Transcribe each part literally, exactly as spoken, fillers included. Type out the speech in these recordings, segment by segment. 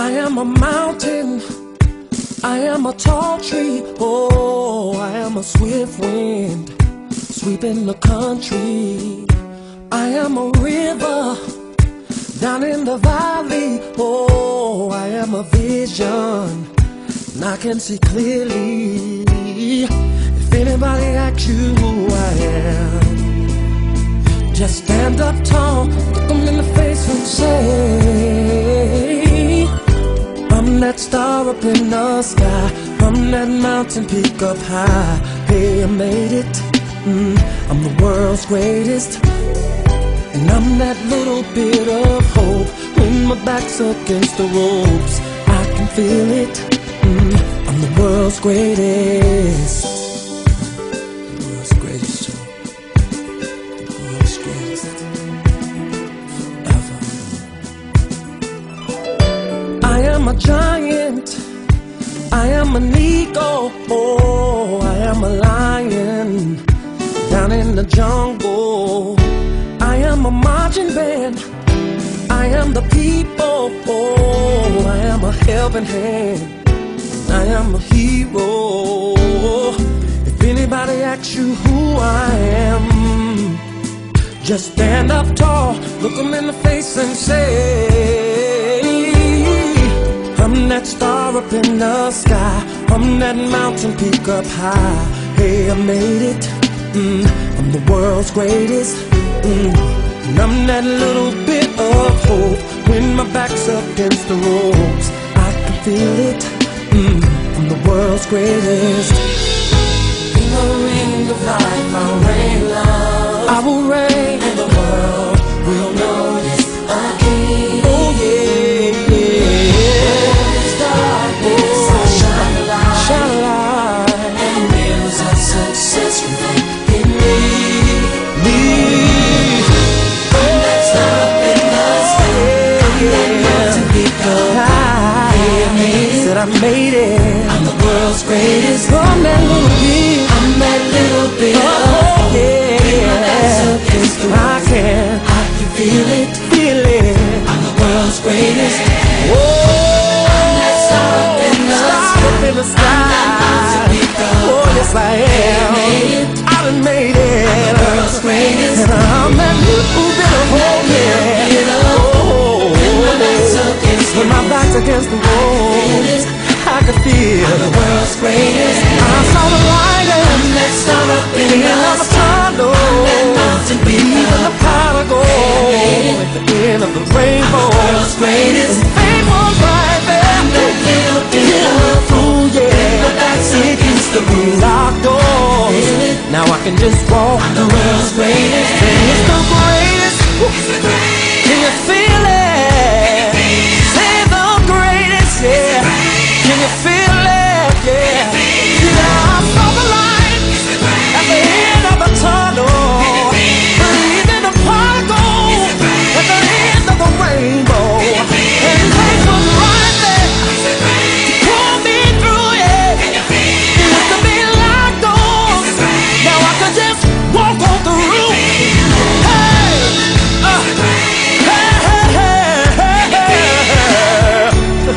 I am a mountain, I am a tall tree, oh, I am a swift wind sweeping the country. I am a river down in the valley, oh, I am a vision and I can see clearly. If anybody asks you who I am, just stand up tall, look them in the face and say, I'm that star up in the sky, I'm that mountain peak up high. Hey, I made it, mm, I'm the world's greatest. And I'm that little bit of hope when my back's against the ropes. I can feel it, mm, I'm the world's greatest. The world's greatest, Joe. The world's greatest. Forever. I am a giant, I am an eagle, oh, I am a lion down in the jungle. I am a marching band, I am the people, oh, I am a helping hand, I am a hero. If anybody asks you who I am, just stand up tall, look them in the face and say, I'm that star up in the sky, I'm that mountain peak up high. Hey, I made it, mm, I'm the world's greatest. Mm, and I'm that little bit of hope when my back's against the ropes. I can feel it, mm, I'm the world's greatest. In the ring of life I'll reign love, I will reign, and the world will notice a king. Oh yeah, yeah. There's darkness, I shine a light, shine a light, and mirrors of success reflect in me. Me. I made it, I'm the world's greatest. I'm that little bit, I'm that little bit oh, of yeah, yeah. I can, I can feel it, feel it. I'm the world's greatest. Whoa, I'm that star up in the sky, oh yes I am. I done made it, I'm the world's greatest. And I'm that little bit of hope, yeah. Oh, when my back's against the wall, I could feel I'm the world's greatest. I saw the light and that star up in the tunnel, that mountain peak, even the pot of gold at the end of the rainbow. I'm the world's greatest. And fame was right there. I'm that little bit of fool, yeah. My back's against the locked doors. Now I can just walk. I'm the world's greatest. And it's the greatest. It's the greatest. Can you feel it? Say the greatest, yeah. Can you feel it? Yeah. Yeah, I saw the light at the end of the tunnel. Breathe in the pot of gold at the end of the rainbow. And faith was right there to pull me through, yeah. It used to be locked doors. Now I can just walk on through. Hey, uh, hey, hey, hey, hey, hey.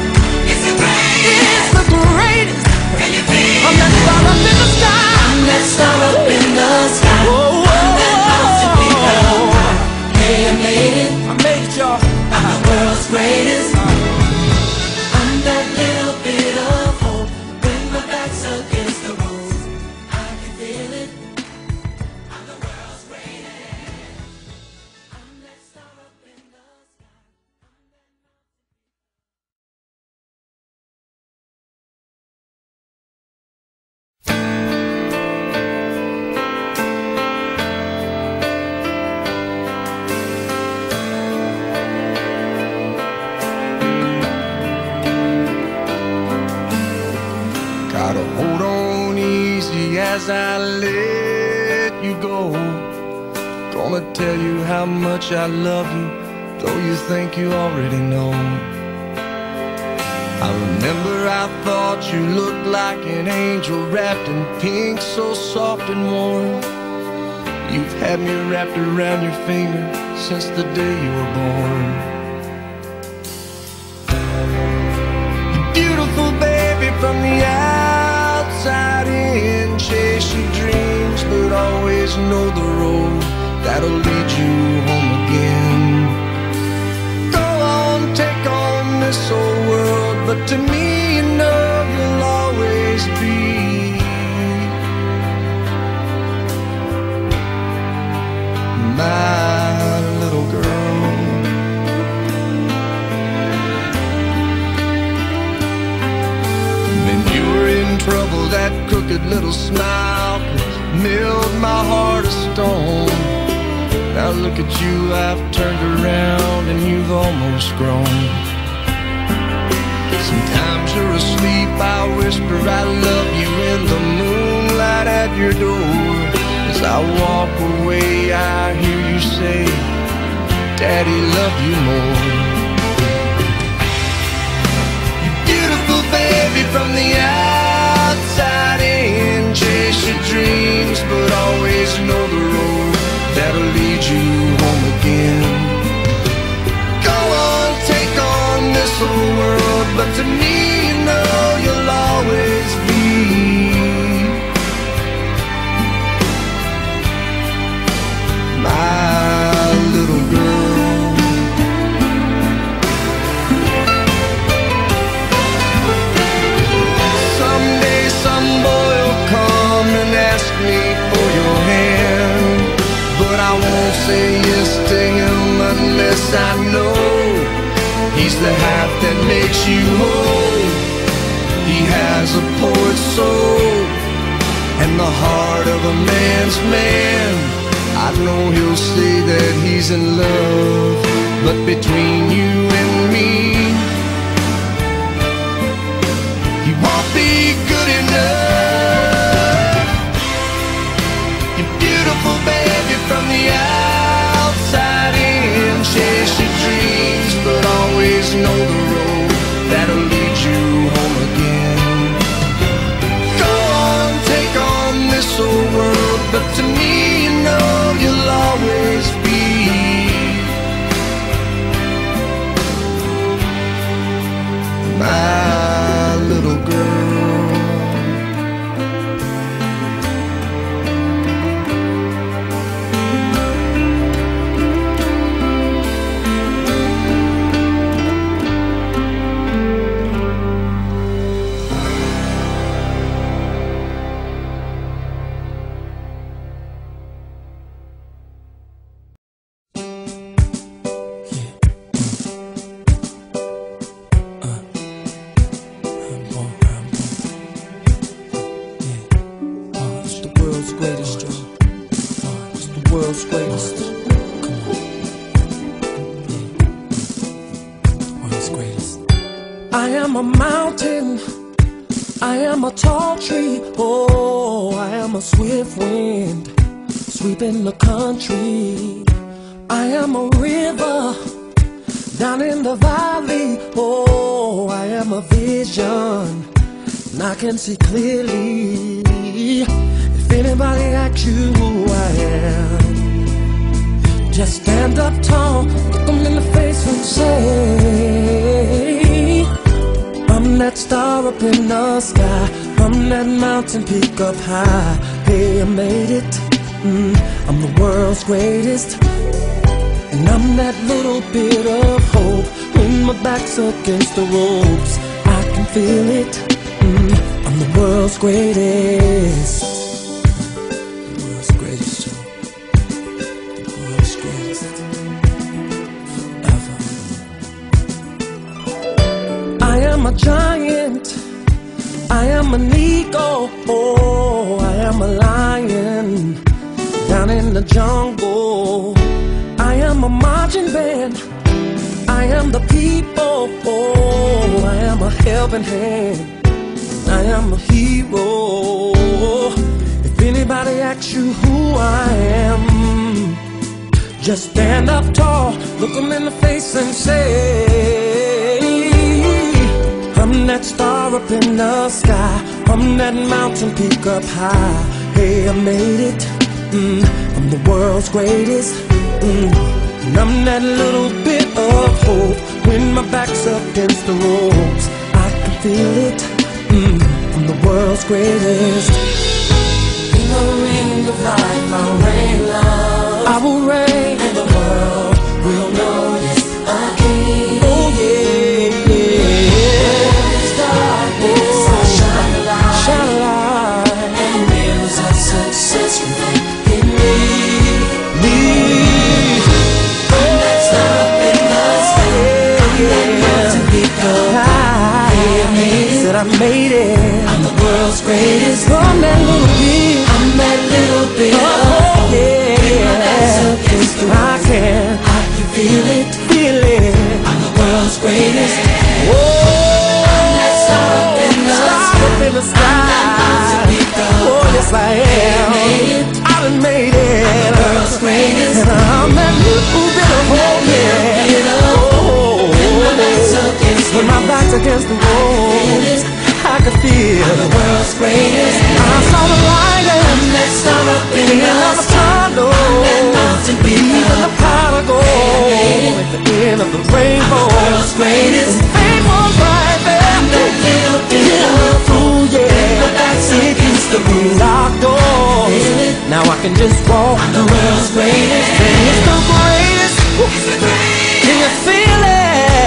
It's the greatest. I'm that star up in the sky. I'm that star up in the sky. Whoa, whoa, I'm that mountain peak up high. Hey, I made it. I made it, y'all. I'm the world's greatest. I'm that little bit of hope when my back's against the ropes. I can feel it. I'm the world's greatest. I'm that star up in the sky. Gotta hold on easy as I let you go. Gonna tell you how much I love you, though you think you already know. I remember I thought you looked like an angel wrapped in pink, so soft and warm. You've had me wrapped around your finger since the day you were born. always know the road that'll lead you home again. Go on, take on this old world, but to me, you know you'll always be my little girl. When you were in trouble, that crooked little smile milled my heart of stone. Now look at you, I've turned around and you've almost grown. Sometimes you're asleep, I whisper I love you in the moonlight at your door. As I walk away, I hear you say, Daddy, love you more. You beautiful baby from the outside in, chase your dreams, but always know the road that'll lead you home again. Go on, take on this whole world, but to me, you know you'll always be my little girl. Someday some boy will come and ask me for your hand, but I won't say yes to him unless I know he's the half that makes you whole. He has a poet's soul and the heart of a man's man. I know he'll say that he's in love, but between you and me, he won't be good enough. You're beautiful, baby, from the outside in. Chase your dreams, but always know the road that'll lead you home again. Go on, take on this old world, but to me, you know you'll always be my little girl. I am a mountain, I am a tall tree, oh, I am a swift wind, sweeping the country. I am a river, down in the valley, oh, I am a vision, and I can see clearly. If anybody asks you who I am, just stand up tall, look them in the face and say, I'm that star up in the sky, I'm that mountain peak up high. Hey, I made it, mm, I'm the world's greatest, and I'm that little bit of hope. When my back's against the ropes, I can feel it, mm, I'm the world's greatest. The world's greatest show, the world's greatest ever. I am a giant, I am an eagle, oh, I am a lion, down in the jungle. I am a marching band, I am the people, oh, I am a helping hand, I am a hero. If anybody asks you who I am, just stand up tall, look them in the face and say, I'm that star up in the sky, I'm that mountain peak up high. Hey, I made it, mm, I'm the world's greatest, mm, and I'm that little bit of hope. When my back's up against the ropes, I can feel it, mm, I'm the world's greatest. Ring a ring of life, I'll reign love. I will reign, and the world will notice a king. Oh yeah, yeah. It's darkness, oh, I'll shine a light, shine a light, and wheels of success in me, me. I'm not stopping the sky. I'm not meant to be called. Said I made it. I'm the world's greatest. I'm that little bit. I'm that little bit. Oh, yeah. Against the I can. I can feel it. Feel it. I'm the world's greatest. Whoa. I'm that star up in the sky. Up in the sky. Oh, yes I am. I done made it. I'm the world's greatest. And I'm that little bit of hope. Yeah. Oh, when my back's against the wall, I could feel I'm the world's greatest. I saw the light and that star up in the tunnel. That mountain peak, even the pot of gold at the end of the rainbow. I'm the world's greatest. And fame was right there. I'm that little bit of fool, yeah. My back's against the locked doors. Now I can just walk. I'm the world's greatest. And it's the greatest. It's the greatest. Can you feel it?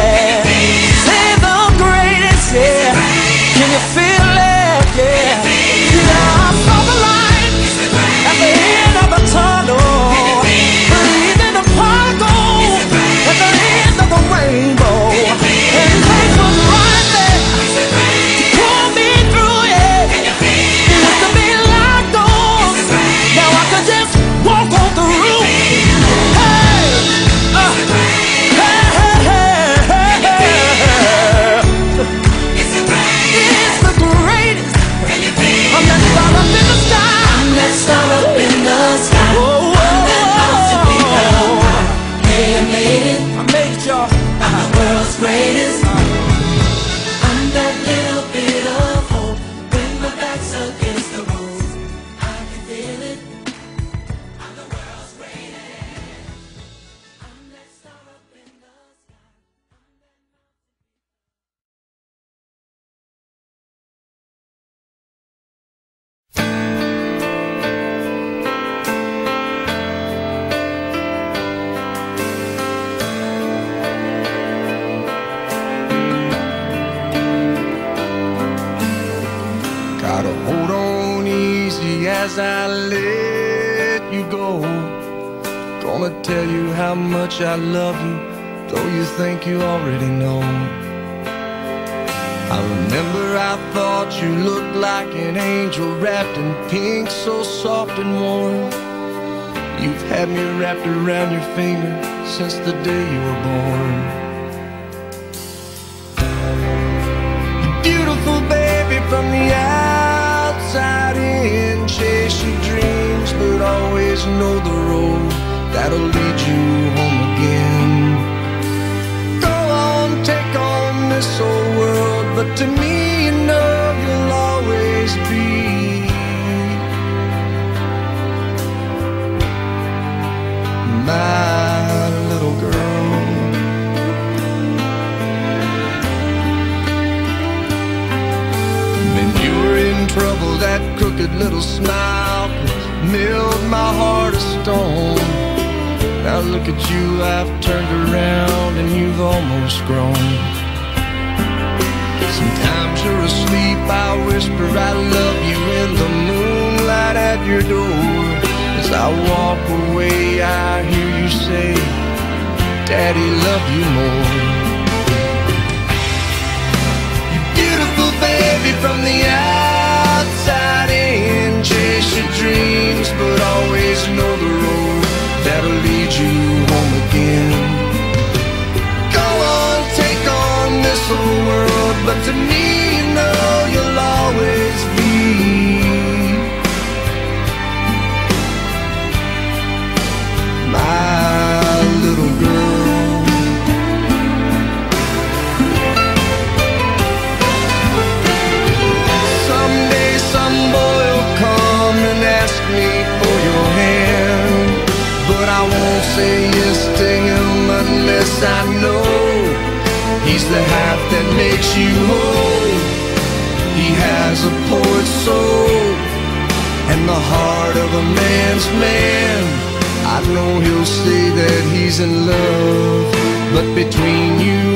Yeah. Can you feel it? Yeah. Now I saw the light at the end of the tunnel. Breathe in the pot of gold at the end of the rainbow. And faith was right there to pull me through it. It used to be locked doors. Now I can just walk on through. Hey, uh, hey, hey, hey, hey, hey. I'm that star up in the sky. I'm that star up in the sky. Oh, I'm that mountain peak up high. Hey, I made it. I made it, y'all. I'm the world's greatest. I'm that little bit of hope when my back's against the road. I can feel it. I'm the world's greatest. I'm that star up in the sky. Gotta hold on easy as I let you go. Gonna tell you how much I love you, though you think you already know. I remember I thought you looked like an angel wrapped in pink, so soft and warm. You've had me wrapped around your finger since the day you were born. Beautiful baby from the outside in, chase your dreams, but always know the road that'll lead you home again. Go on, take on this old world, but to me, you know you'll always be my little girl. When you were in trouble, that crooked little smile milled my heart of stone. Now look at you, I've turned around and you've almost grown. Sometimes you're asleep, I whisper I love you in the moonlight at your door. As I walk away, I hear you say, Daddy, love you more. You beautiful baby from the outside in, chase your dreams, but always know the road that'll lead you home again. Go on, take on this whole world, but to me, you know you'll always be my little girl. Someday some boy will come and ask me for your hand, but I won't say yes to him unless I know he's the half that makes you whole. He has a poet's soul, and the heart of a man's man. I know he'll say that he's in love, but between you